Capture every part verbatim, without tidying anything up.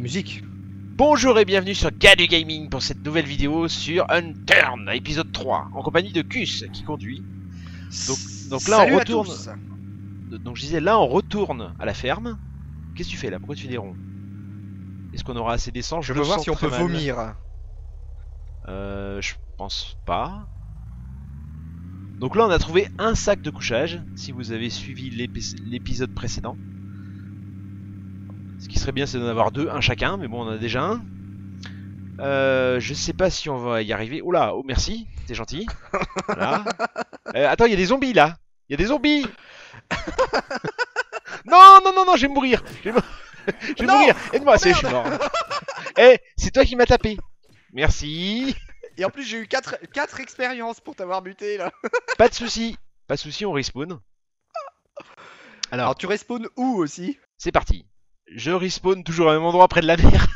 musique. Bonjour et bienvenue sur Gadu Gaming pour cette nouvelle vidéo sur Unturned, épisode trois, en compagnie de Cus qui conduit. Donc, donc là Salut on à retourne. tous. Donc je disais, là on retourne à la ferme. Qu'est-ce que tu fais là? Pourquoi tu fais des ronds? Est-ce qu'on aura assez d'essence? Je le veux voir sens si on très peut mal. vomir. Euh, je pense pas. Donc là on a trouvé un sac de couchage, si vous avez suivi l'épi- l'épisode précédent. Ce qui serait bien c'est d'en avoir deux, un chacun, mais bon on en a déjà un. Euh, je sais pas si on va y arriver. Oula, oh merci, t'es gentil. Voilà. Euh, attends, il y a des zombies là. Il y a des zombies. Non, non, non, non, je vais mourir. Je vais, je vais Non. mourir. Aide-moi, Oh, c'est je suis mort. Eh, c'est toi qui m'as tapé. Merci. Et en plus j'ai eu quatre expériences pour t'avoir buté là. Pas de souci, pas de souci, on respawn. Alors, Alors tu respawns où aussi? c'est parti. Je respawn toujours au même endroit près de la mer.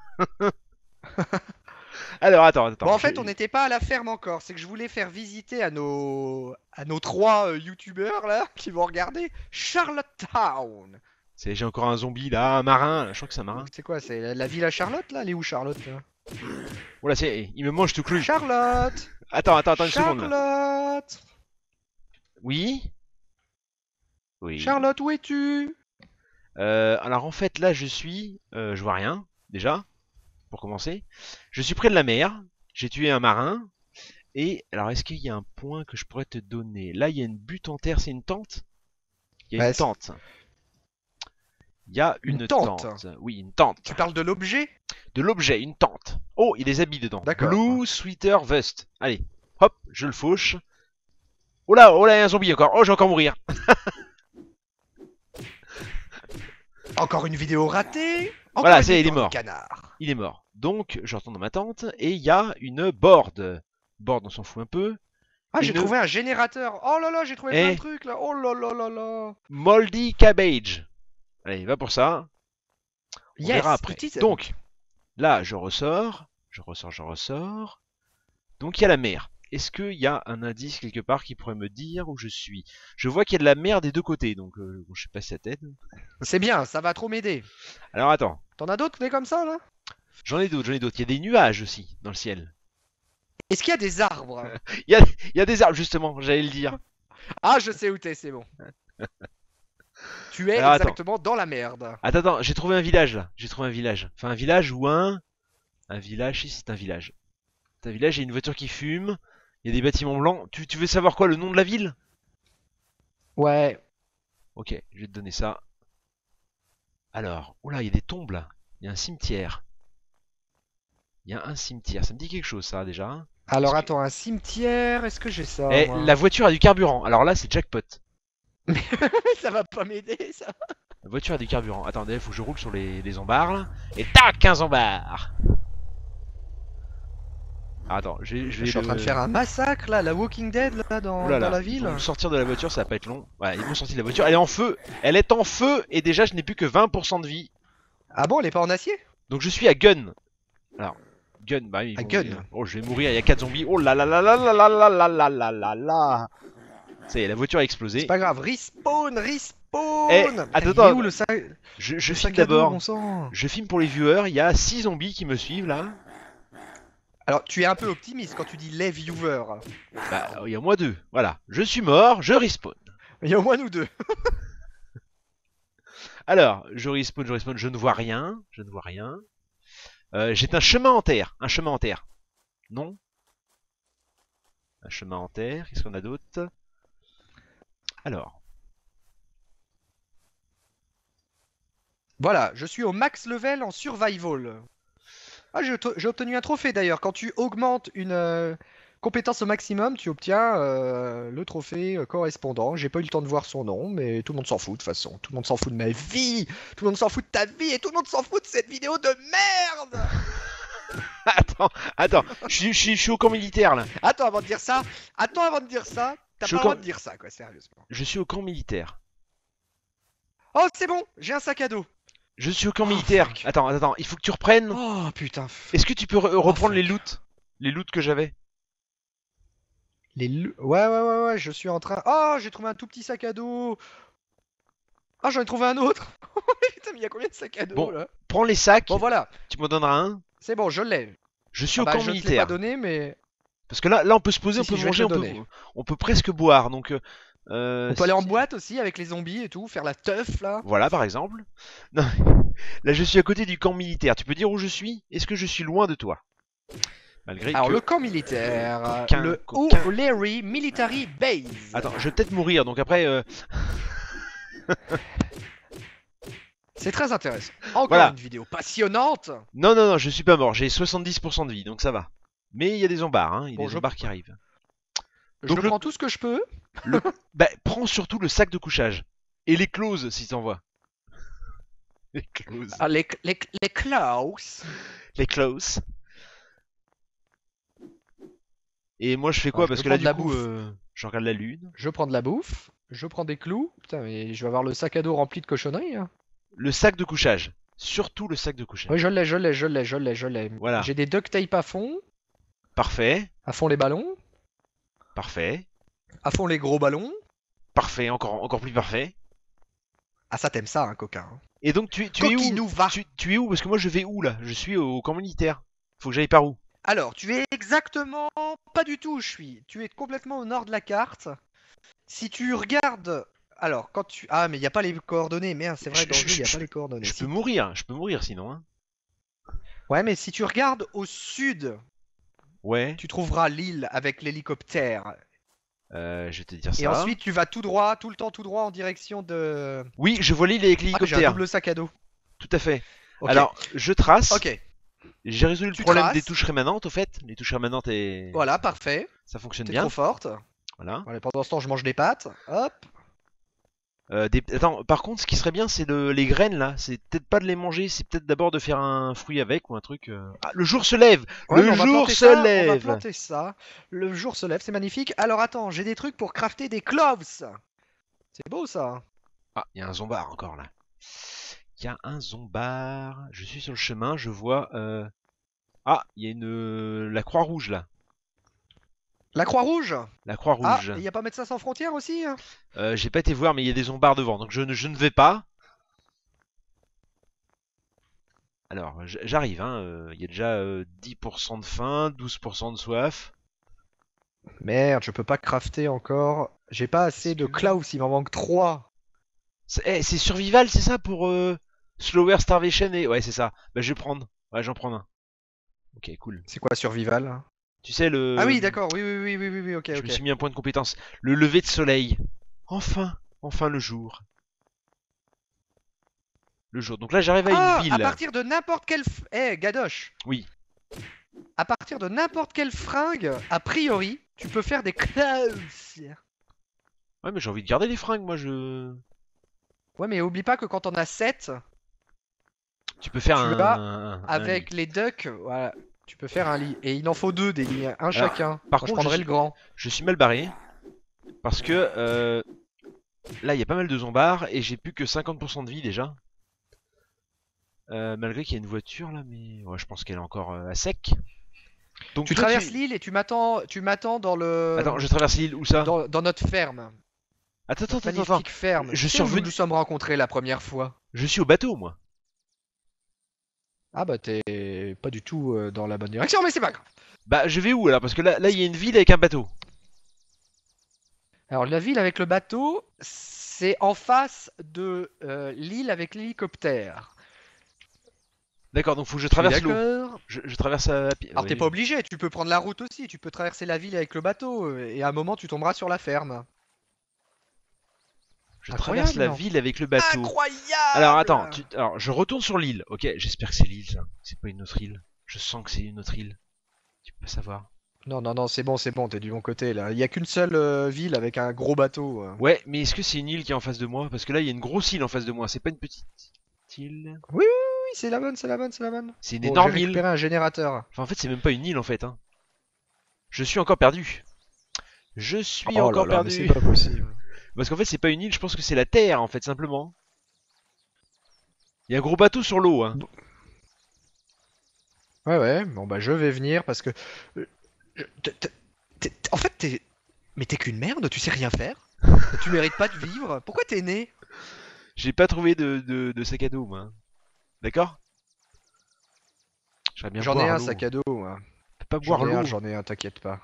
Alors attends, attends. Bon en fait je- on n'était pas à la ferme encore, c'est que je voulais faire visiter à nos à nos trois euh, youtubeurs là qui vont regarder Charlottetown. c'est- J'ai encore un zombie là, un marin. Je crois que c'est un marin. C'est quoi, c'est la, la ville à Charlotte là? Elle est où Charlotte là? Voilà, c'est. Il me mange tout cru. Charlotte. Attends, attends, attends une seconde. Là. Charlotte. Oui. Oui. Charlotte, où es-tu? Euh, alors en fait là je suis, euh, je vois rien déjà pour commencer. Je suis près de la mer. J'ai tué un marin. Et alors est-ce qu'il y a un point que je pourrais te donner? Là il y a une butte en terre, c'est une tente? Il y a Bah, une c'est- tente. Il y a une, Une tente. tente. Oui, une tente. Tu parles de l'objet? De l'objet, une tente. Oh, il y a des habits dedans. D'accord. Blue Sweater Vest. Allez, hop, je le fauche. Oh là, oh là, il y a un zombie encore. Oh, je vais encore mourir. Encore une vidéo ratée. Encore Voilà, une c'est- il est victoire mort. du Canard. Il est mort. Donc, je retourne dans ma tente et il y a une board. Board, on s'en fout un peu. Ah, j'ai Une- trouvé un générateur. Oh là là, j'ai trouvé Eh. plein de trucs là. Oh là là là là. Moldy Cabbage. Allez, va pour ça. On Yes, verra après. it is- Donc, là, je ressors. Je ressors, je ressors. Donc, il y a la mer. Est-ce qu'il y a un indice quelque part qui pourrait me dire où je suis? Je vois qu'il y a de la mer des deux côtés. Donc, euh, bon, je sais pas si ça t'aide. C'est bien, ça va trop m'aider. Alors, attends. T'en as d'autres des comme ça là? J'en ai d'autres, j'en ai d'autres. Il y a des nuages aussi dans le ciel. Est-ce qu'il y a des arbres? Il y a, il y a des arbres, justement, j'allais le dire. Ah, je sais où t'es, c'est bon. Tu es Alors, attends. exactement dans la merde. Attends, attends, j'ai trouvé un village là. J'ai trouvé un village. Enfin, un village ou un. Un village, si c'est un village. C'est un village, il y a une voiture qui fume. Il y a des bâtiments blancs. Tu, tu veux savoir quoi, le nom de la ville? Ouais. Ok, je vais te donner ça. Alors, oula, il y a des tombes là. Il y a un cimetière. Il y a un cimetière. Ça me dit quelque chose, ça, déjà. Alors Est-ce que- attends, un cimetière, est-ce que j'ai ça Eh, moi la voiture a du carburant. Alors là, c'est jackpot. Ça va pas m'aider ça. La voiture a du carburant. Attendez, il faut que je roule sur les, les zombards là. Et tac, un zombard. Ah, attends, je, vais- je Je vais suis en le- train de faire un massacre là, la Walking Dead là dans, Ouh là dans là, la ils ville. vont me sortir de la voiture, ça va pas être long. Ouais, ils m'ont sorti de la voiture. Elle est en feu. Elle est en feu et déjà je n'ai plus que vingt pour cent de vie. Ah bon, elle est pas en acier? Donc je suis à gun. Alors, gun, bah oui. À bon, gun. euh, Oh, je vais mourir, il y a quatre zombies. Oh là là là là là là là là là là là là. Ça y est, la voiture a explosé. C'est pas grave, respawn, respawn. Eh, Putain, attends, il est attends. où le sac, Je, le je filme sac à dos, d'abord. bon sang. Je filme pour les viewers. Il y a six zombies qui me suivent là. Alors tu es un peu optimiste quand tu dis les viewers. Bah, il y a moi deux. Voilà. Je suis mort, je respawn. Il y a au moins nous deux. Alors, je respawn, je respawn, je ne vois rien. Je ne vois rien. Euh, J'ai un chemin en terre. Un chemin en terre. Non? Un chemin en terre. Qu'est-ce qu'on a d'autre? Alors. Voilà, je suis au max level en survival. Ah, j'ai j'ai obtenu un trophée d'ailleurs. Quand tu augmentes une euh, compétence au maximum, tu obtiens euh, le trophée euh, correspondant. J'ai pas eu le temps de voir son nom, mais tout le monde s'en fout de toute façon. Tout le monde s'en fout de ma vie. Tout le monde s'en fout de ta vie et tout le monde s'en fout de cette vidéo de merde. Attends, attends. Je suis, je suis, je suis au camp militaire là. Attends avant de dire ça. Attends avant de dire ça. T'as Je pas le com- droit de dire ça, quoi, sérieusement. Je suis au camp militaire. Oh, c'est bon, j'ai un sac à dos. Je suis au camp Oh, militaire. fuck. Attends, attends. Il faut que tu reprennes. Oh putain. Est-ce que tu peux re- reprendre fuck. les loots? Les loots que j'avais. Les lu- Ouais, ouais, ouais, ouais, je suis en train. Oh, j'ai trouvé un tout petit sac à dos. Ah, j'en ai trouvé un autre. Putain, mais il y a combien de sacs à dos Bon. là? Prends les sacs, Bon, voilà. tu m'en donneras un. C'est bon, je l'ai. Je suis Ah au bah, camp je te l'ai militaire. pas donné, mais Parce que là, là, on peut se poser, Si, on si, peut je vais te manger, le on peut, donner. on peut presque boire. Donc, euh, on peut aller en si- boîte aussi avec les zombies et tout, faire la teuf là. Voilà, par exemple. Non, là, je suis à côté du camp militaire. Tu peux dire où je suis? Est-ce que je suis loin de toi? Malgré Alors, que... le camp militaire, Coquin, le coquin. O'Leary Military Base. Attends, je vais peut-être mourir, donc après... euh, C'est très intéressant. Encore Voilà. une vidéo passionnante. Non, non, non, je suis pas mort. J'ai soixante-dix pour cent de vie, donc ça va. Mais il y a des zombards, hein. Il y a Bon, des je- zombards qui arrivent. Je Donc le- prends tout ce que je peux. Bah, prends surtout le sac de couchage. Et les clauses, si t'en vois. Les clauses. Ah, les, les, les Klaus. Les clauses. Et moi, je fais quoi? Ah, je Parce peux que là, prendre du la coup, bouffe. euh, je regarde la lune. Je prends de la bouffe. Je prends des clous. Putain, mais je vais avoir le sac à dos rempli de cochonneries. Hein. Le sac de couchage. Surtout le sac de couchage. Oui, je l'ai, je l'ai, je l'ai, je l'ai, je l'ai. Voilà. J'ai des duct tape à fond. Parfait. À fond les ballons. Parfait. À fond les gros ballons. Parfait. Encore, encore plus parfait. Ah, ça t'aimes ça, hein, coquin. Et donc, tu, tu es où? Coquinou va. tu, tu es où? Parce que moi, je vais où là? Je suis au camp militaire. Faut que j'aille par où? Alors, tu es exactement pas du tout où je suis. Tu es complètement au nord de la carte. Si tu regardes... Alors, quand tu... Ah, mais il n'y a pas les coordonnées. Merde, c'est vrai, Je- dans le je- jeu, il n'y a je- pas les coordonnées. Je Si- peux mourir. Je peux mourir sinon. Hein. Ouais, mais si tu regardes au sud, Ouais. tu trouveras l'île avec l'hélicoptère. Euh, je vais te dire ça. Et ensuite, tu vas tout droit, tout le temps tout droit en direction de... Oui, je vois l'île avec Ah, j'ai un l'hélicoptère. double sac à dos. Tout à fait. Ok. Alors, je trace. Ok, J'ai résolu le Tu problème traces. des touches rémanentes, au fait. Les touches rémanentes et voilà, parfait. ça fonctionne T'es bien. trop forte. Voilà. Voilà, pendant ce temps, je mange des pâtes. Hop. Euh, des... Attends, par contre, ce qui serait bien, c'est le... les graines là. C'est peut-être pas de les manger, c'est peut-être d'abord de faire un fruit avec ou un truc. euh. Ah, le jour se lève. Ouais, mais le on va jour planter se ça, On va lève. planter ça. Le jour se lève, c'est magnifique. Alors attends, j'ai des trucs pour crafter des cloves. C'est beau ça. Ah, il y a un zombard encore là. Il y a un zombard. Je suis sur le chemin, je vois. Euh... Ah, il y a une la croix rouge là. La Croix-Rouge. La croix Ah, rouge. il y a pas Médecins sans frontières aussi hein. Euh, J'ai pas été voir, mais il y a des zombards devant, donc je ne, je ne vais pas. Alors, j- j'arrive, hein. euh, Il y a déjà euh, dix pour cent de faim, douze pour cent de soif. Merde, je peux pas crafter encore. J'ai pas assez de Est-ce que- Klaus, il m'en manque trois. C'est eh, c'est survival, c'est ça pour euh, Slower Starvation et... Ouais, c'est ça. Bah, je vais prendre. Ouais, j'en prends un. Ok, cool. C'est quoi survival? Tu sais, le... Ah oui, d'accord, oui, oui, oui, oui, oui, oui, ok, Je ok. me suis mis un point de compétence. Le lever de soleil. Enfin, enfin le jour. Le jour. Donc là, j'arrive à Ah, une ville. à partir de n'importe quel... f- Eh, Gadoche. Oui. À partir de n'importe quelle fringue, a priori, tu peux faire des Klaus. Ouais, mais j'ai envie de garder les fringues, moi, je... Ouais, mais oublie pas que quand on a sept, Tu peux faire Tu un... vas un- un avec lit. les ducks, voilà, tu peux faire un lit. Et il en faut deux des lits, un chacun. par Moi, contre, je prendrai je le grand. Je suis mal barré. Parce que... euh, Là, il y a pas mal de zombards et j'ai plus que cinquante pour cent de vie, déjà. Euh, malgré qu'il y a une voiture, là, mais... Ouais, je pense qu'elle est encore euh, à sec. Donc, Tu toi, traverses l'île et tu m'attends, tu m'attends dans le, Attends, je traverse l'île, où ça? dans, dans notre ferme. Attends, attends, Notre attends, magnifique attends. ferme. Je Tu suis sais où revenu- nous nous sommes rencontrés la première fois. Je suis au bateau, moi. Ah bah t'es pas du tout euh, dans la bonne direction, mais c'est pas grave. Bah, je vais où, alors? Parce que là, là, il y a une ville avec un bateau. Alors la ville avec le bateau, c'est en face de euh, l'île avec l'hélicoptère. D'accord, donc faut que je Tu es traverse l'eau. d'accord? Je, je traverse à pied. Alors Oui. t'es pas obligé, tu peux prendre la route aussi, tu peux traverser la ville avec le bateau, euh, et à un moment tu tomberas sur la ferme. Je Incroyable, traverse la non? ville avec le bateau. Incroyable! Alors attends, tu- alors je retourne sur l'île. Ok, j'espère que c'est l'île, ça. C'est pas une autre île. Je sens que c'est une autre île. Tu peux savoir. Non, non, non, c'est bon, c'est bon, t'es du bon côté là. Il y a qu'une seule euh, ville avec un gros bateau. euh. Ouais, mais est-ce que c'est une île qui est en face de moi? Parce que là, il y a une grosse île en face de moi. C'est pas une petite île. Oui, c'est la bonne, c'est la bonne, c'est la bonne. C'est une Bon, énorme j'ai île. récupéré un générateur. Enfin, en fait, c'est même pas une île en fait. Hein. Je suis encore perdu. Je suis Oh encore là là, mais perdu. c'est pas possible. Parce qu'en fait, c'est pas une île, je pense que c'est la terre en fait, simplement. Il y a un gros bateau sur l'eau. Hein. Ouais, ouais, bon bah je vais venir parce que. euh, je- t'es- t'es- t'es- En fait, t'es. Mais t'es qu'une merde, tu sais rien faire. Tu mérites pas de vivre. Pourquoi t'es né? J'ai pas trouvé de, de, de sac à dos, moi. D'accord? J'aimerais bien J'en ai boire un l'eau. sac à dos, moi. On peut pas J'en boire ai un, l'eau. j'en ai un, t'inquiète pas.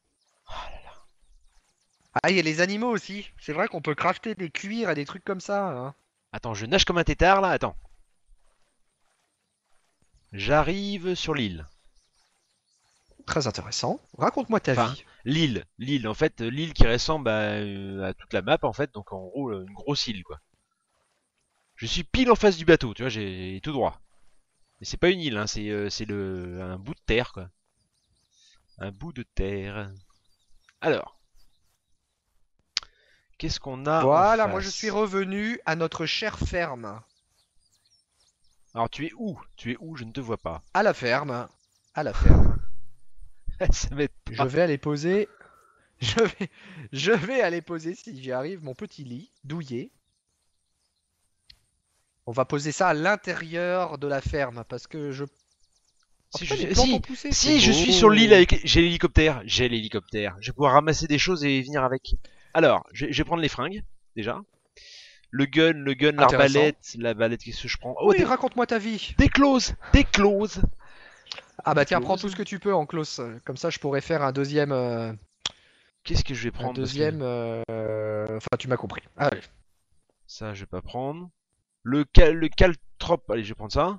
Ah, il y a les animaux aussi. C'est vrai qu'on peut crafter des cuirs et des trucs comme ça, hein. Attends, je nage comme un tétard là. Attends. J'arrive sur l'île. Très intéressant. Raconte-moi ta Enfin, vie. l'île. L'île, en fait, l'île qui ressemble à, euh, à toute la map, en fait. Donc en gros, euh, une grosse île, quoi. Je suis pile en face du bateau, tu vois, j'ai tout droit. Mais c'est pas une île, hein, c'est euh, c'est le un bout de terre, quoi. Un bout de terre. Alors, qu'est-ce qu'on a en Voilà, moi je suis face? revenu à notre chère ferme. Alors, tu es où? Tu es où? Je ne te vois pas. À la ferme. À la ferme. Ça m'aide Je pas. vais aller poser. Je vais, je vais aller poser, si j'y arrive, mon petit lit douillet. On va poser ça à l'intérieur de la ferme parce que je. Oh Si je putain, les suis, plantes ont si, poussé, c'est si je suis sur l'île beau. avec, j'ai l'hélicoptère, j'ai l'hélicoptère. Je vais pouvoir ramasser des choses et venir avec. Alors, je, je vais prendre les fringues déjà. Le gun, le gun, Intéressant. l'arbalète, la balette, qu'est-ce que je prends? Oh, Oui, des, raconte-moi ta vie. des clauses, des clauses, Ah bah des tiens, prends clauses. tout ce que tu peux en close. Comme ça, je pourrais faire un deuxième. euh, Qu'est-ce que je vais Un prendre parce que deuxième. euh, Enfin, tu m'as compris. Allez. ça, je vais pas prendre. Le cal, le caltrope, allez, je vais prendre ça.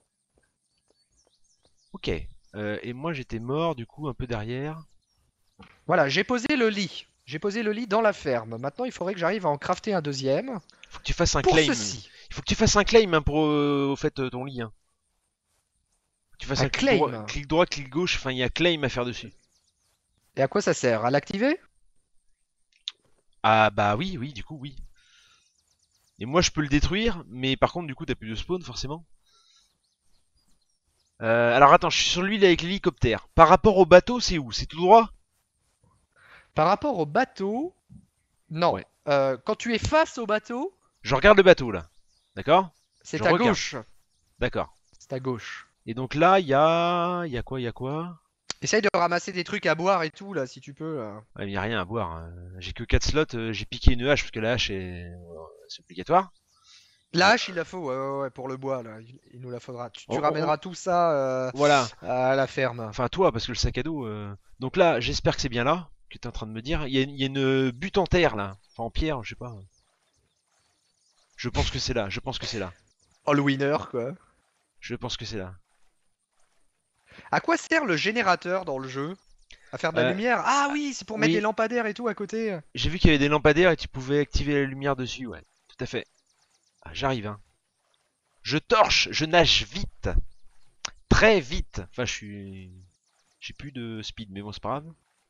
Ok. Euh, et moi, j'étais mort, du coup, un peu derrière. Voilà, j'ai posé le lit. J'ai posé le lit dans la ferme. Maintenant, il faudrait que j'arrive à en crafter un deuxième. Faut que tu fasses un Pour claim. ceci, Il faut que tu fasses un claim hein, pour euh, au fait euh, ton lit. Hein. Faut que tu fasses un un clic droit, claim. clic droit, clic gauche. Enfin, il y a claim à faire dessus. Et à quoi ça sert? À l'activer? Ah bah oui, oui, du coup, oui. Et moi, je peux le détruire, mais par contre, du coup, t'as plus de spawn, forcément. Euh, alors attends, je suis sur l'île avec l'hélicoptère. Par rapport au bateau, c'est où? C'est tout droit? Par rapport au bateau, non. Ouais. Euh, quand tu es face au bateau, Je regarde le bateau, là. D'accord? Je c'est à regarde. gauche. D'accord. C'est à gauche. Et donc là, il y a... Il y a quoi? Il y a quoi? Essaye de ramasser des trucs à boire et tout, là, si tu peux. Là. Ouais, mais y a rien à boire. hein. J'ai que quatre slots, euh, j'ai piqué une hache parce que la hache est, euh, c'est obligatoire. La Euh, hache, il la faut, ouais, ouais, ouais, pour le bois, là. Il, il nous la faudra. Tu, tu on- on- on- ramèneras tout ça euh, voilà. à la ferme. Enfin toi, parce que le sac à dos. euh, Donc là, j'espère que c'est bien là que t'es en train de me dire. Il y a, il y a une butte en terre là, enfin en pierre, je sais pas. Je pense que c'est là. Je pense que c'est là. Oh, le winner, quoi. Je pense que c'est là. À quoi sert le générateur dans le jeu? À faire de la Euh, lumière? Ah oui, c'est pour mettre des oui, lampadaires et tout à côté. j'ai vu qu'il y avait des lampadaires et tu pouvais activer la lumière dessus. Ouais, tout à fait. Ah, j'arrive. Hein. Je torche, je nage vite, très vite. Enfin, je suis, j'ai plus de speed, mais bon, c'est pas grave.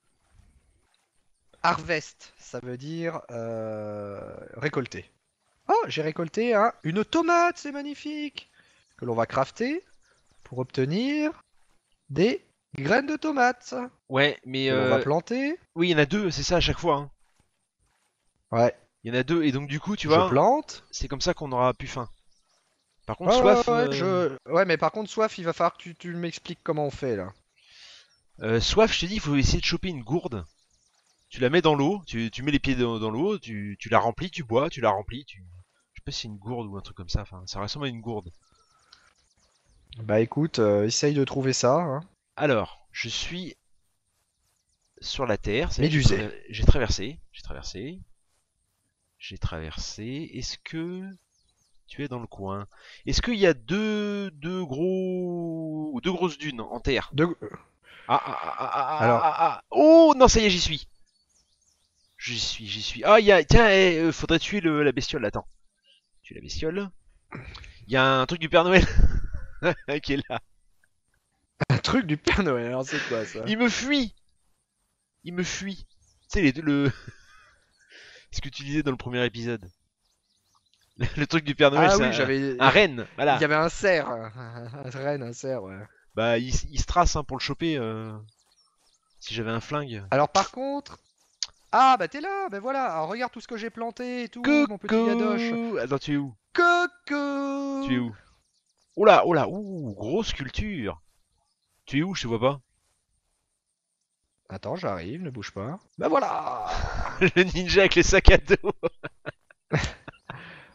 Harvest, ça veut dire euh, récolter. Oh, j'ai récolté hein, une tomate, c'est magnifique. Que l'on va crafter pour obtenir des graines de tomates. Ouais, mais Que l'on va euh, planter. oui, il y en a deux, c'est ça à chaque fois. Hein. Ouais, Il y en a deux, et donc du coup, tu je vois, plante. c'est comme ça qu'on aura plus faim. Par contre, Ouais, ouais, soif, ouais, euh, je... ouais, mais par contre, soif, il va falloir que tu, tu m'expliques comment on fait là. euh, soif, je te dis, il faut essayer de choper une gourde. Tu la mets dans l'eau, tu, tu mets les pieds dans, dans l'eau, tu, tu la remplis, tu bois, tu la remplis, tu... Je sais pas si c'est une gourde ou un truc comme ça, enfin, ça ressemble à une gourde. Bah écoute, euh, essaye de trouver ça. Hein. Alors, je suis sur la terre, ça y est, j'ai Médusé. traver- j'ai traversé, j'ai traversé, j'ai traversé. Est-ce que tu es dans le coin? Est-ce qu'il y a deux, deux gros, deux grosses dunes en terre? De... Ah, ah, ah, ah, ah, ah, Alors, ah, ah. Oh non, ça y est, j'y suis. J'y suis, j'y suis. Ah, il y a, tiens, eh, euh, faudrait tuer le, la bestiole. Attends, tuer la bestiole. Il y a un truc du Père Noël qui est là. un truc du Père Noël, alors c'est quoi ça? Il me fuit. Il me fuit. Tu sais, les deux- le, ce que tu disais dans le premier épisode. Le truc du Père Noël, Ah c'est oui, un, j'avais. un renne. Il y Voilà. avait un cerf. Un renne, un cerf, ouais. Bah, il, s- il se trace hein, pour le choper. euh, si j'avais un flingue. Alors par contre. Ah bah t'es là, bah voilà. Alors regarde tout ce que j'ai planté et tout, mon petit gadoche. Coucou. Attends, tu es où? Tu es Coucou. où? Oh là, oh là, ouh, grosse culture. Tu es où? Je te vois pas. Attends, j'arrive, ne bouge pas. Bah voilà. Le ninja avec les sacs à dos.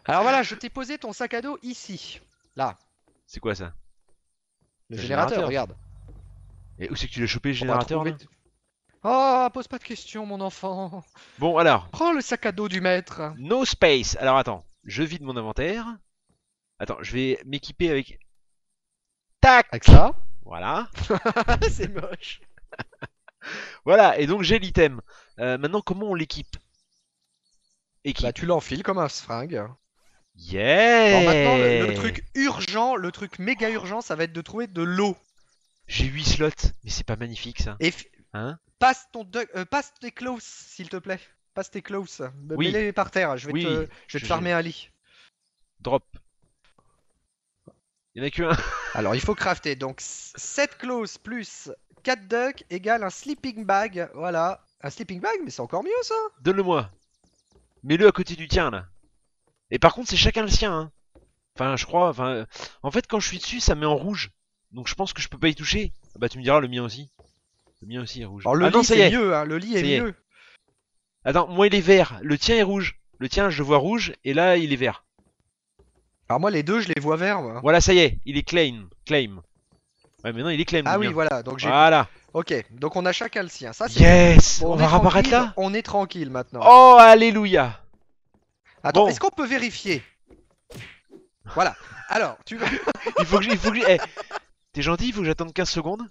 Alors voilà, je t'ai posé ton sac à dos ici. Là. C'est quoi ça? Le Le générateur, générateur. regarde. Et où c'est que tu l'as chopé le On va générateur trouver... là? Oh, pose pas de questions, mon enfant. Bon alors, Prends le sac à dos du maître. no space. Alors attends, je vide mon inventaire. Attends, je vais m'équiper avec... Tac. Avec ça. Voilà. C'est moche. Voilà, et donc j'ai l'item. Euh, maintenant, comment on l'équipe? Équipe. Bah tu l'enfiles comme un fringue. Yeah. Alors maintenant, le, le truc urgent, le truc méga urgent, ça va être de trouver de l'eau. J'ai huit slots, mais c'est pas magnifique ça. Et f- Hein? passe ton duck- euh, passe tes clothes, s'il te plaît. Passe tes clothes. Oui. Mets-les par terre. Je vais Oui, te, je vais je- te farmer un lit. Drop. Il y en a que un. Alors il faut crafter. Donc sept clothes plus quatre ducks égale un sleeping bag. Voilà. Un sleeping bag, mais c'est encore mieux ça. Donne-le-moi. Mets-le à côté du tien là. Et par contre, c'est chacun le sien. Hein. Enfin, je crois. Enfin, euh, en fait, quand je suis dessus, ça met en rouge. Donc je pense que je peux pas y toucher. Ah bah tu me diras, le mien aussi. Le mien aussi est rouge. Alors le ah non, lit ça y c'est est. mieux. Hein. Le lit est Ça y est. mieux. Attends, moi il est vert. Le tien est rouge. Le tien, je le vois rouge. Et là, il est vert. Alors moi les deux, je les vois verts. Moi. Voilà, ça y est. Il est claim. Claim. Ouais, maintenant il est claim. Ah le oui, mien. voilà. Donc j'ai. Voilà. Ok. Donc on a chacun le sien. Ça c'est. Yes. Bon, on on va est réapparaître tranquille, là. On est tranquille maintenant. Oh, alléluia. Attends, bon. est-ce qu'on peut vérifier? Voilà. Alors, tu veux. Il faut que je... il faut que je... Eh, t'es gentil, il faut que j'attende quinze secondes.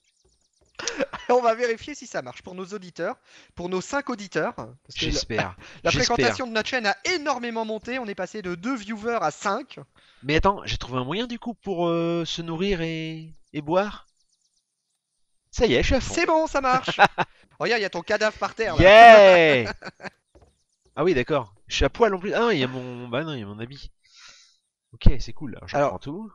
On va vérifier si ça marche pour nos auditeurs, pour nos cinq auditeurs. Parce que la, J'espère. la J'espère. fréquentation de notre chaîne a énormément monté. On est passé de deux viewers à cinq. Mais attends, j'ai trouvé un moyen du coup pour euh, se nourrir et... et boire. Ça y est, je suis à fond. C'est bon, ça marche. Regarde, il y a ton cadavre par terre là. Yeah. Ah oui, d'accord. Je suis à poil en plus. Ah non, il y a mon... Bah non, il y a mon habit. Ok, c'est cool. Alors, je Alors- prends tout.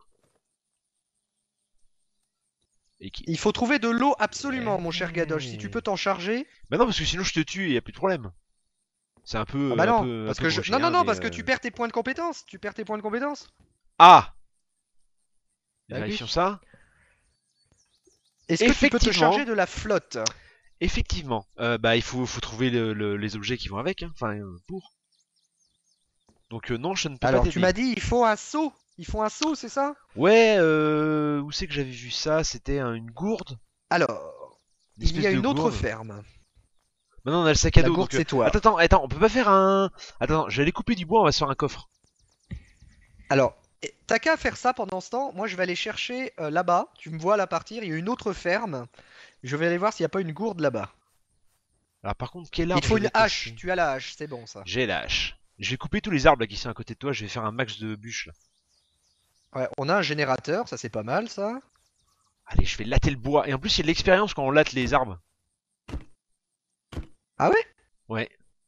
Et qui... Il faut trouver de l'eau absolument, mon cher Gadoche. Si tu peux t'en charger. Bah non, parce que sinon je te tue et y a plus de problème. C'est un peu... Ah bah un non, peu- un parce peu que je... gaucher, non, non, hein, non, mais, parce que euh, tu perds tes points de compétence. Tu perds tes points de compétence. Ah. Bah oui. Vérifions ça. Est-ce que tu peux te Effectivement. charger de la flotte? Effectivement, euh, bah il faut, faut trouver le- le- les objets qui vont avec, hein. Enfin euh, pour. Donc euh, non, je ne peux Alors, pas tu t'aider. m'as dit, il faut un seau. Il faut un seau, c'est ça? Ouais, euh, où c'est que j'avais vu ça? C'était un- une gourde. Alors, Une il y a espèce de une autre gourde. ferme. Maintenant on a le sac à La dos. gourde, donc, euh, c'est toi. Attends, attends, attends, on peut pas faire un. Attends, je vais aller couper du bois, on va se faire un coffre. Alors, et- t'as qu'à faire ça pendant ce temps. Moi, je vais aller chercher euh, là-bas. Tu me vois là partir. Il y a une autre ferme. Je vais aller voir s'il n'y a pas une gourde là-bas. Alors par contre, quel Il arbre te je faut vais une mettre hache. ici? Tu as la hache, c'est bon ça. J'ai la hache. Je vais couper tous les arbres là qui sont à côté de toi, je vais faire un max de bûches là. Ouais, on a un générateur, ça c'est pas mal ça. Allez, je vais latter le bois. Et en plus, il y a de l'expérience quand on latte les arbres. Ah ouais? Ouais.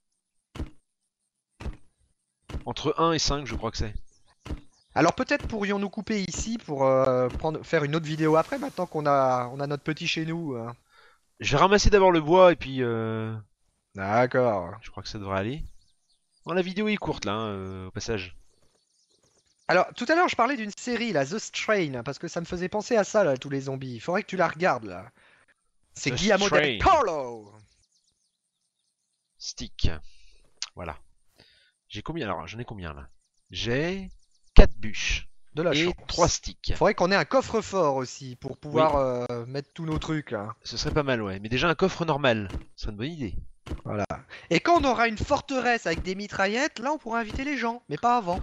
Entre un et cinq, je crois que c'est. Alors peut-être pourrions-nous couper ici pour euh, prendre, faire une autre vidéo après, maintenant qu'on a, on a notre petit chez nous. hein. Je vais ramasser d'abord le bois et puis euh, D'accord. je crois que ça devrait aller. Bon, la vidéo est courte là, hein, euh, au passage. Alors tout à l'heure je parlais d'une série là, The Strain, parce que ça me faisait penser à ça là, tous les zombies. Il faudrait que tu la regardes là. C'est The Guillermo del Strain. Toro. Stick. Voilà. J'ai combien alors? J'en ai combien là? J'ai quatre bûches De la et chance. trois sticks. Faudrait qu'on ait un coffre-fort aussi pour pouvoir euh, mettre tous nos trucs là. Ce serait pas mal, ouais. Mais déjà un coffre normal, ce serait une bonne idée. Voilà. Et quand on aura une forteresse avec des mitraillettes, là on pourra inviter les gens, mais pas avant.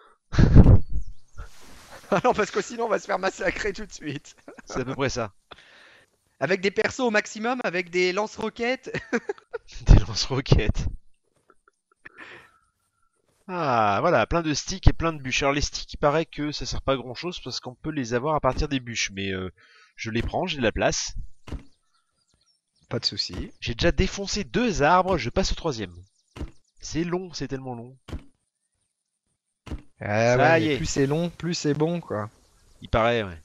Ah non, parce que sinon on va se faire massacrer tout de suite. C'est à peu près ça. Avec des persos au maximum, avec des lance-roquettes. Des lance-roquettes. Ah, voilà, plein de sticks et plein de bûches. Alors les sticks, il paraît que ça sert pas à grand chose parce qu'on peut les avoir à partir des bûches. Mais euh, je les prends, j'ai de la place. Pas de soucis. J'ai déjà défoncé deux arbres, je passe au troisième. C'est long, c'est tellement long. Ah Ça ouais, y mais est. plus c'est long, plus c'est bon quoi. Il paraît, ouais.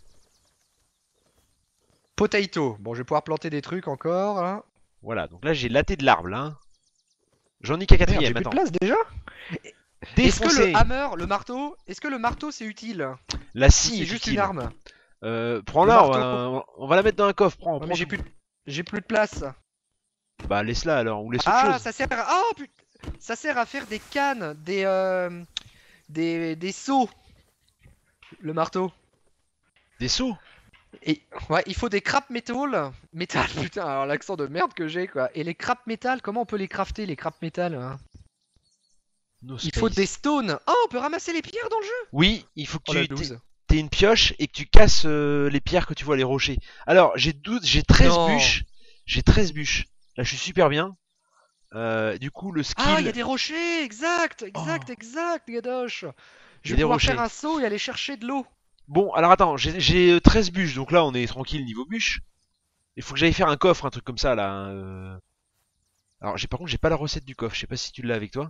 Potato. Bon, je vais pouvoir planter des trucs encore. Hein. Voilà, donc là j'ai laté de l'arbre, là. hein. J'en ai qu'à Merde, j'ai quatrième, plus de attends. place déjà. Est-ce que Défoncé. le hammer, le marteau, est-ce que le marteau c'est utile? La Ou scie c'est est juste utile. une arme? Euh, prends-la, Le on, marteau. va- on va la mettre dans un coffre, prends. Ouais, prends mais j'ai tout. plus, de- j'ai plus de place. Bah laisse-la alors, ou laisse autre Ah, chose. ça sert à... Oh, putain. Ça sert à faire des cannes, des... euh, des, des seaux. Le marteau. Des seaux. Et ouais, il faut des crap métal. Métal, putain, alors l'accent de merde que j'ai quoi. Et les crap métal, comment on peut les crafter les crap métal hein No Il faut space. des stones. Oh, on peut ramasser les pierres dans le jeu. Oui, il faut que Oh la tu douze. t'aies une pioche et que tu casses euh, les pierres que tu vois, les rochers. Alors, j'ai douze, j'ai treize Non. bûches. J'ai treize bûches. Là, je suis super bien. Euh, du coup, le Ah, il y a skill. des rochers, exact, exact, Oh, exact, Gadoche. il Je y a vais des pouvoir faire rochers. un saut et aller chercher de l'eau. Bon, alors attends, j'ai j'ai treize bûches, donc là, on est tranquille niveau bûches. Il faut que j'aille faire un coffre, un truc comme ça, là. Hein, euh. Alors, j'ai par contre, j'ai pas la recette du coffre. Je sais pas si tu l'as avec toi.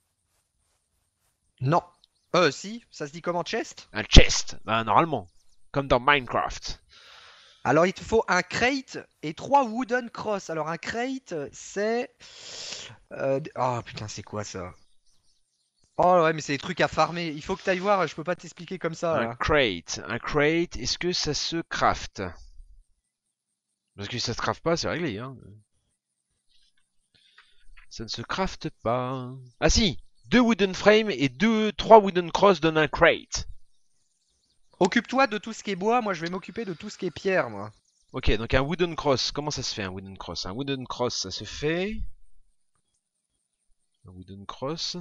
Non. Euh, si, ça se dit comment chest? Un chest. Bah, normalement. Comme dans Minecraft. Alors il te faut un crate et trois wooden cross. Alors un crate, c'est... Euh... Oh putain, c'est quoi ça? Oh ouais, mais c'est des trucs à farmer. Il faut que t'ailles voir, je peux pas t'expliquer comme ça Un là. crate. Un crate, est-ce que ça se craft? Parce que si ça se craft pas, c'est réglé. Hein. Ça ne se crafte pas. Ah si, deux wooden frames et deux, trois wooden cross donnent un crate. Occupe-toi de tout ce qui est bois, moi je vais m'occuper de tout ce qui est pierre, moi. Ok, donc un wooden cross, comment ça se fait un wooden cross? Un wooden cross, ça se fait... Un wooden cross...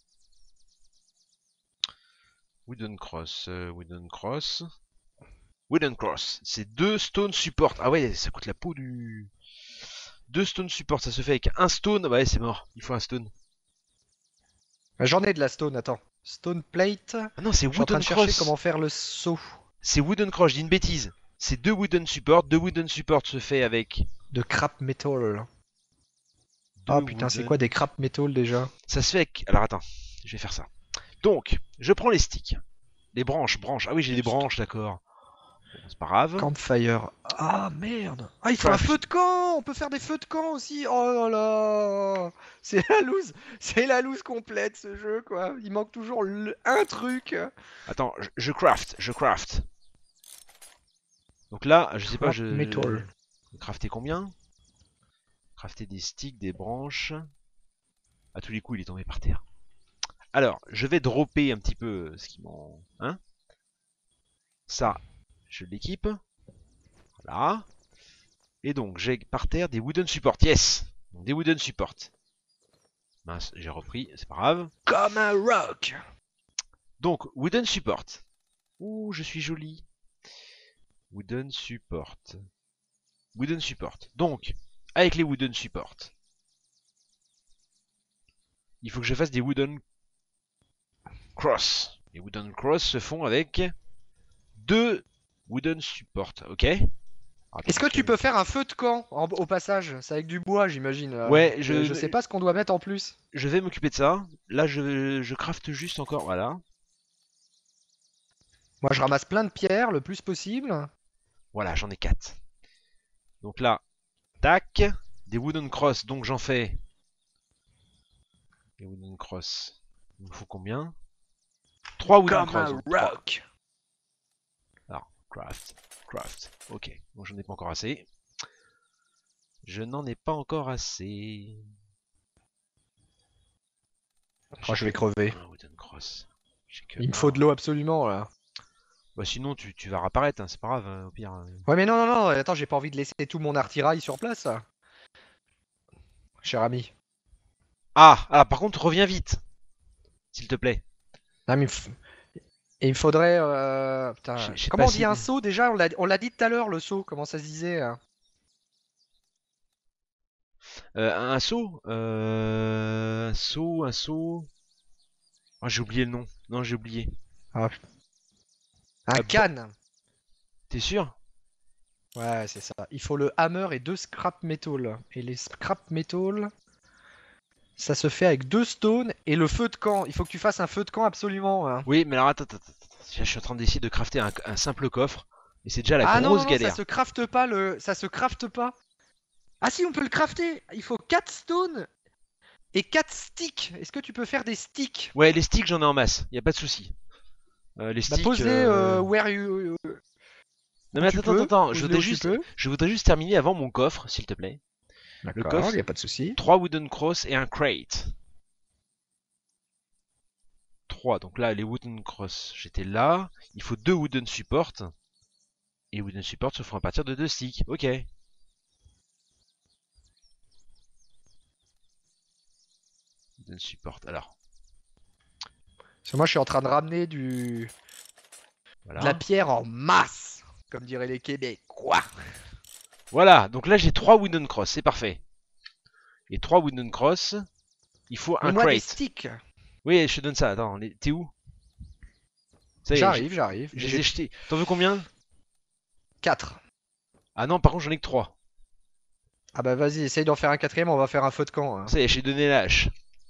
Wooden cross, euh, wooden cross... Wooden cross, c'est deux stone support. Ah ouais, ça coûte la peau du... Deux stone support, ça se fait avec un stone. Ouais, c'est mort, il faut un stone. J'en ai de la stone, attends. Stone plate. Ah non, c'est Je suis en train wooden de chercher cross. comment faire le saut. C'est wooden cross, je dis une bêtise. C'est deux wooden support. Deux wooden support se fait avec... De crap metal. Deux Ah putain, c'est wooden... quoi des crap metal déjà? Ça se fait avec... Alors attends, je vais faire ça. Donc, je prends les sticks. Les branches, branches. Ah oui, j'ai des branches, d'accord. Bon, c'est pas grave. Campfire. Ah merde. Ah, il faut un Craft. feu de camp. On peut faire des feux de camp aussi. Oh là là. C'est la loose. C'est la loose complète ce jeu quoi. Il manque toujours le- un truc. Attends, je, je craft, je craft. Donc là, je sais pas, Crap je... metal. Crafter combien? Crafter des sticks, des branches. À tous les coups, il est tombé par terre. Alors, je vais dropper un petit peu ce qui m'en... Hein? Ça, je l'équipe. Voilà. Et donc, j'ai par terre des wooden support. Yes! Donc, des wooden support. Mince, j'ai repris, c'est pas grave. Comme un rock. Donc, wooden support. Ouh, je suis joli. Wooden support. Wooden support. Donc, avec les wooden support, il faut que je fasse des wooden cross. Les wooden cross se font avec deux wooden support, ok? Est-ce que tu peux faire un feu de camp en- au passage? C'est avec du bois, j'imagine. là. Ouais, je... je, je sais pas ce qu'on doit mettre en plus. je vais m'occuper de ça. Là, je, je crafte juste encore, voilà. Moi, je ramasse plein de pierres le plus possible. Voilà, j'en ai quatre. Donc là, tac, des wooden cross, donc j'en fais. Des wooden cross, il me faut combien? Trois wooden Comme cross. un donc trois. rock. Alors, craft, craft, ok. Donc j'en ai pas encore assez. Je n'en ai pas encore assez. Oh, je vais crever. Un wooden cross. J'ai que Il me un. faut de l'eau absolument là. Bah sinon tu, tu vas réapparaître, hein, c'est pas grave, hein, au pire. euh. Ouais, mais non, non, non, attends, j'ai pas envie de laisser tout mon artillerie sur place. Cher ami. Ah, ah, par contre reviens vite, s'il te plaît. Non, mais il me f- et il me faudrait. euh, Putain. Je- je sais Comment pas on dit si- un saut déjà? On l'a on l'a dit tout à l'heure le saut. Comment ça se disait hein Euh, un saut, euh, un saut, un saut. Ah, j'ai oublié le nom. Non, j'ai oublié. Ah, Un Ah, canne. T'es sûr? Ouais, c'est ça. Il faut le hammer et deux scrap metal. Et les scrap metal, ça se fait avec deux stones et le feu de camp. Il faut que tu fasses un feu de camp absolument. hein. Oui, mais alors attends, attends, attends. Je suis en train d'essayer de crafter un, un simple coffre, et c'est déjà la Ah non, grosse non, non, galère. ça se crafte pas le. Ça se crafte pas. Ah si, on peut le crafter. Il faut quatre stones et quatre sticks. Est-ce que tu peux faire des sticks? Ouais, les sticks, j'en ai en masse, y a pas de souci. Euh, les Bah sticks. pose-les euh, euh, where you. Non où mais tu attends, peux, attends, attends, je pose-les voudrais où tu juste, peux. je voudrais juste terminer avant mon coffre, s'il te plaît. Le D'accord, coffre, y a pas de souci. trois wooden cross et un crate. trois. Donc là, les wooden cross, j'étais là. Il faut deux wooden support. Et les wooden support se font à partir de deux sticks. Ok. Wooden support. Alors, Parce que moi, je suis en train de ramener du... voilà. de la pierre en masse, comme diraient les Québécois. Voilà, donc là j'ai trois wooden cross, c'est parfait. Et trois wooden cross, il faut un moi des crate. sticks. Oui, je te donne ça. Attends, les- t'es où? Ça y est, j'ai- J'arrive, j'arrive. je les ai jetés. T'en veux combien? quatre. Ah non, par contre j'en ai que trois. Ah bah vas-y, essaye d'en faire un quatrième, on va faire un feu de camp. Hein. Ça y est, j'ai donné la hache.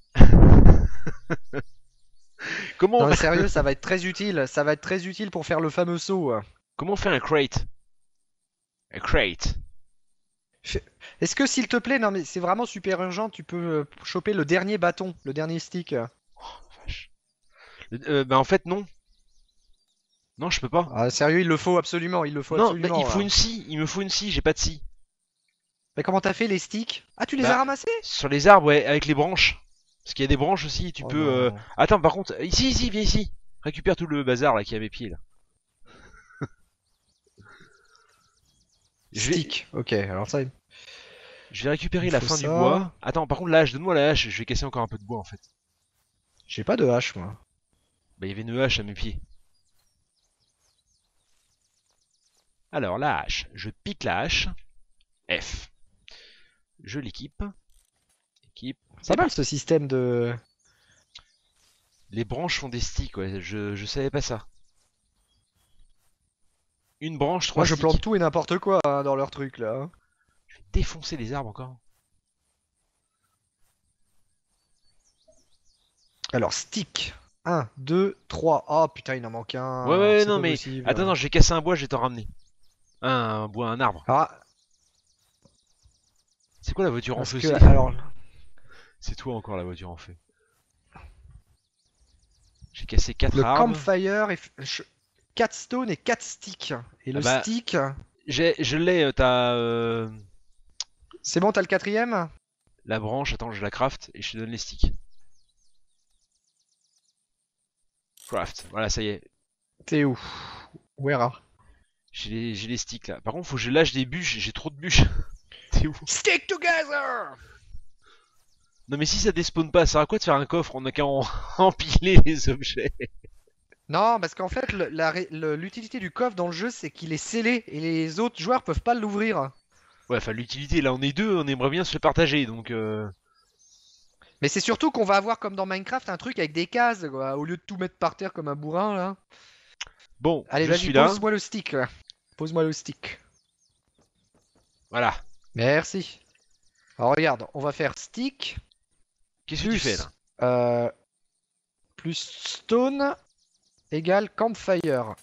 Comment Non on mais fait... sérieux, ça va être très utile. Ça va être très utile pour faire le fameux saut. hein. Comment on fait un crate? Un crate. Est-ce que s'il te plaît, non mais c'est vraiment super urgent, tu peux euh, choper le dernier bâton, le dernier stick. Oh, vache. Euh, bah en fait non. Non, je peux pas. Ah sérieux, il le faut absolument, il le faut Non, bah, absolument. il faut là. une scie. Il me faut une scie, j'ai pas de scie. Mais comment t'as fait les sticks? Ah tu les Bah, as ramassés? Sur les arbres, ouais, avec les branches. Parce qu'il y a des branches aussi, tu Oh peux... euh, non. Attends, par contre, ici, ici, viens ici. Récupère tout le bazar là qui est à mes pieds là. Je vais, Stick, ok, alors ça... je vais récupérer Il la faut fin du ça. bois. Attends, par contre, la hache, donne-moi la hache, je vais casser encore un peu de bois en fait. J'ai pas de hache moi. Bah, il y avait une hache à mes pieds. Alors, la hache, je pique la hache. F. Je l'équipe. Équipe. C'est pas mal ce système de... Les branches font des sticks, ouais, je, je savais pas ça. Une branche, trois Moi je sticks. plante tout et n'importe quoi hein, dans leur truc là. hein. Je vais défoncer les arbres encore. Alors stick. un, deux, trois. Oh putain il en manque un. Ouais, ouais, C'est non, pas mais... possible. Attends, non, je vais casser un bois, je vais t'en ramener. Un, un bois, un arbre. Ah, C'est quoi la voiture en parce feu? que... C'est Alors... c'est toi encore la voiture en feu. J'ai cassé quatre Le arbres. campfire est... quatre stones et quatre sticks. Et le Ah bah- stick... J'ai, je l'ai, euh, t'as euh, C'est bon, t'as le quatrième? la branche, attends, je la craft et je te donne les sticks. Craft, voilà, ça y est. T'es où? Where are? J'ai les, j'ai les sticks là. Par contre, faut que je lâche des bûches, j'ai trop de bûches. T'es où? Stick together! Non mais si ça despawn pas, ça sert à quoi de faire un coffre? On a qu'à en- empiler les objets. Non, parce qu'en fait, le- la ré- le- l'utilité du coffre dans le jeu, c'est qu'il est scellé et les autres joueurs peuvent pas l'ouvrir. Ouais, enfin l'utilité, là on est deux, on aimerait bien se le partager, donc euh... Mais c'est surtout qu'on va avoir, comme dans Minecraft, un truc avec des cases, quoi, au lieu de tout mettre par terre comme un bourrin, là. Bon, Allez, je vas-y, suis là. pose-moi le stick, là. Pose-moi le stick. Voilà. Merci. Alors, regarde, on va faire stick, Qu'est-ce que tu fais là? euh, plus stone, égale campfire.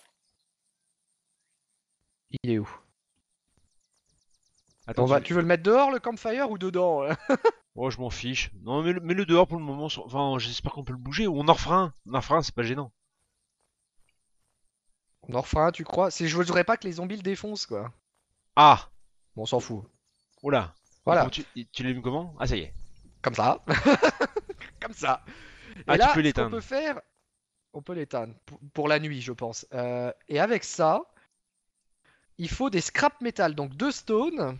Il est où? Attends, On va... tu- Tu veux le mettre dehors, le campfire, ou dedans là? Oh, je m'en fiche. Non, mets-le mets-le dehors pour le moment. Enfin, j'espère qu'on peut le bouger. Ou on en refera un. On en refera un, c'est pas gênant. On en refera un, tu crois? C'est... Je voudrais pas que les zombies le défoncent, quoi. Ah! Bon, on s'en fout. Oula. Voilà. Comment tu tu l'as mis comment? Ah, ça y est. Comme ça. Comme ça. Et Ah, tu là, peux ce qu'on l'éteindre. peut faire, on peut l'éteindre pour, pour la nuit, je pense. Euh, et avec ça, il faut des scrap metal, donc deux stones.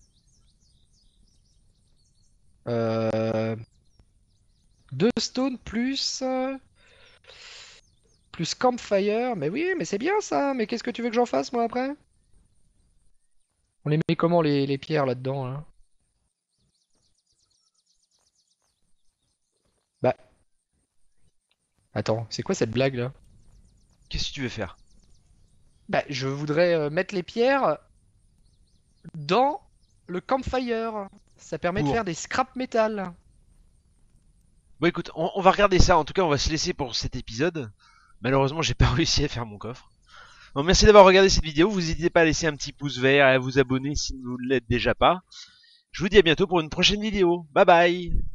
Euh, deux stones plus euh, plus campfire. Mais oui, mais c'est bien ça. Mais qu'est-ce que tu veux que j'en fasse moi après? On les met comment les, les pierres là-dedans hein Bah, attends, c'est quoi cette blague là? Qu'est-ce que tu veux faire? Bah, je voudrais euh, mettre les pierres dans le campfire. Ça permet de Pour. faire des scrap metal. Bon, écoute, on, on va regarder ça. En tout cas, on va se laisser pour cet épisode. Malheureusement, j'ai pas réussi à faire mon coffre. Bon, merci d'avoir regardé cette vidéo. Vous n'hésitez pas à laisser un petit pouce vert et à vous abonner si vous ne l'êtes déjà pas. Je vous dis à bientôt pour une prochaine vidéo. Bye bye!